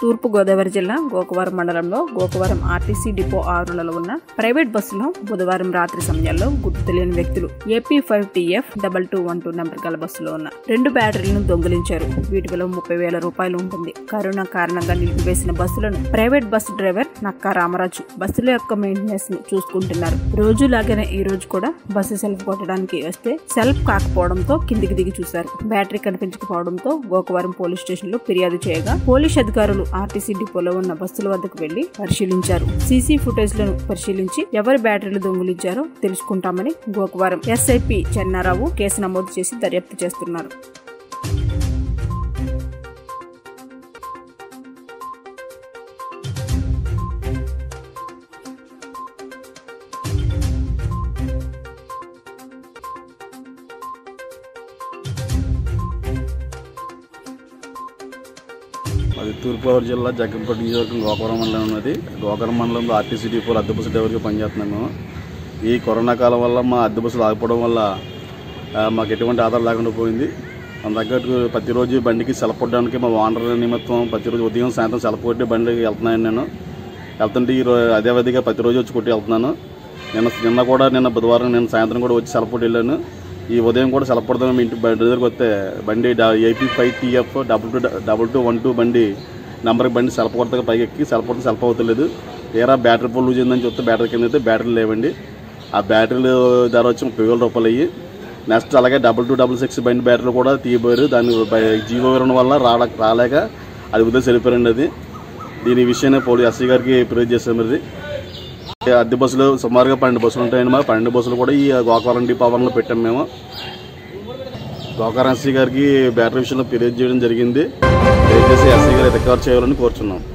తూర్పు గోదావరి జిల్లా గోకవరం మండలంలో గోకవరం ఆర్టీసీ డిపో ఆవరణలో ఉన్న ప్రైవేట్ బస్సులో బుధవారం రాత్రి సమయాల్లో గుర్తు తెలియని వ్యక్తులు AP5TF2212 నెంబర్ గల బస్సులో ఉన్న 2 బ్యాటరీలను దొంగిలించారు. వీటి విలువ 30,000 రూపాయలు ఉంటుంది. కరోనా కారణంగా నిలిపివేసిన బస్సులను private bus driver Nakka Ramaraju బస్సుల యొక్క మెయింటెనెన్స్ ని చూసుకుంటున్నారు. రోజులాగానే ఈ రోజు కూడా బస్సు సెల్ఫ్ కొట్టడానికి వస్తే సెల్ఫ్ కాకపోవడంతో కిందికి దిగి చూశారు. బ్యాటరీ కనిపించకపోవడంతో గోకవరం పోలీస్ స్టేషన్ లో ఫిర్యాదు చేయగా పోలీస్ అధికారులు ఆర్టీసీ డిపోలో ఉన్న బస్సుల వద్దకు వెళ్లి పరిశీలించారు. సీసీ ఫుటేజ్ లను పరిశీలించి ఎవరి బ్యాటరీలు దొంగిలించారో తెలుసుకుంటామని గోకవరం SIP చెన్నారావు కేసు నమోదు చేసి దర్యాప్తు చేస్తున్నారు. అది తూర్పుగోదావరి జిల్లా జగ్గంపేట నియోజకవర్గం గోకవరం మండలం ఉన్నది. గోకవరం మండలంలో ఆర్టీసీ డిపోలో అద్దె బస్సు డ్రైవర్గా పనిచేస్తున్నాము. ఈ కరోనా కాలం వల్ల మా అద్దె బస్సులు ఆగిపోవడం వల్ల మాకు ఎటువంటి ఆధారం లేకుండా పోయింది. మన తగ్గట్టు ప్రతిరోజు బండికి సెలపొట్టడానికి మా ఓనర్ నిమిత్తం ప్రతిరోజు ఉదయం సాయంత్రం సెలపొట్టి బండికి వెళ్తున్నాను. నేను వెళ్తుంటే అదే విధిగా ప్రతిరోజు వచ్చి కొట్టి వెళ్తున్నాను. నిన్న బుధవారం నేను సాయంత్రం కూడా వచ్చి సెలపొట్టి వెళ్ళాను. ఈ ఉదయం కూడా సెలపొడతాను. మీ ఇంటి బండి దగ్గరికి వస్తే బండి AP5TF2212 బండి నెంబర్కి బండి సెలప కొడతా పైకి ఎక్కి సెలపొడితే సెలప అవుతలేదు. తీరా బ్యాటరీ ఫుల్ లూజ్ అయిందని చూస్తే బ్యాటరీ కింద అయితే బ్యాటరీలు లేవండి. ఆ బ్యాటరీలు ధర వచ్చి 30,000 రూపాయలు అయ్యి. నెక్స్ట్ అలాగే 2266 బండి బ్యాటరీలు కూడా తీయబోయారు. దాని జీవో ఉండడం వల్ల రాలేక అది ఉదయం వెళ్ళిపోయారండి. అది దీని విషయాన్ని పోలీస్ SI గారికి ఫిర్యాదు చేశారు. మరి అద్దె బస్సులు సుమారుగా 12 బస్సులు ఉంటాయండి. మా 12 బస్సులు కూడా ఈ గోకవరం డిపో ఆవరణలో పెట్టాము. మేము గోకవరం SI గారికి బ్యాటరీ విషయంలో ఫిర్యాదు చేయడం జరిగింది. దయచేసి SI గారు రికవర్ చేయాలని కోరుచున్నాం.